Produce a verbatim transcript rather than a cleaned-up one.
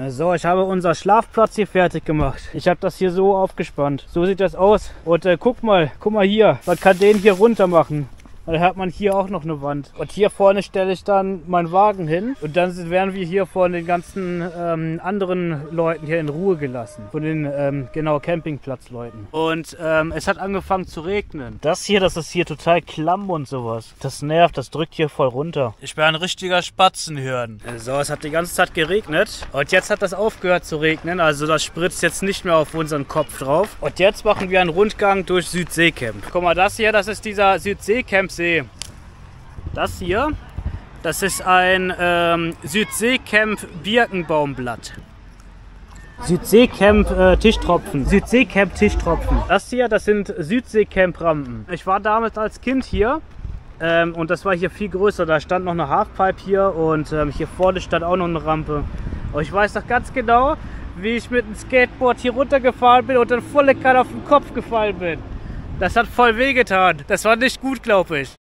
So, ich habe unser Schlafplatz hier fertig gemacht. Ich habe das hier so aufgespannt. So sieht das aus. Und äh, guck mal, guck mal hier. Man kann den hier runter machen. Und dann hat man hier auch noch eine Wand. Und hier vorne stelle ich dann meinen Wagen hin. Und dann werden wir hier von den ganzen ähm, anderen Leuten hier in Ruhe gelassen. Von den, ähm, genau, Campingplatzleuten. Und ähm, es hat angefangen zu regnen. Das hier, das ist hier total klamm und sowas. Das nervt, das drückt hier voll runter. Ich bin ein richtiger Spatzenhirn. So, es hat die ganze Zeit geregnet. Und jetzt hat das aufgehört zu regnen. Also das spritzt jetzt nicht mehr auf unseren Kopf drauf. Und jetzt machen wir einen Rundgang durch Südseecamp. Guck mal, das hier, das ist dieser Südseecamp See. Das hier, das ist ein ähm, Südseecamp Birkenbaumblatt. Südseecamp äh, Tischtropfen. Südseecamp Tischtropfen. Das hier, das sind Südseecamp Rampen. Ich war damals als Kind hier ähm, und das war hier viel größer. Da stand noch eine Halfpipe hier und ähm, hier vorne stand auch noch eine Rampe. Und ich weiß noch ganz genau, wie ich mit dem Skateboard hier runtergefahren bin und dann volle Kanne auf den Kopf gefallen bin. Das hat voll wehgetan. Das war nicht gut, glaube ich.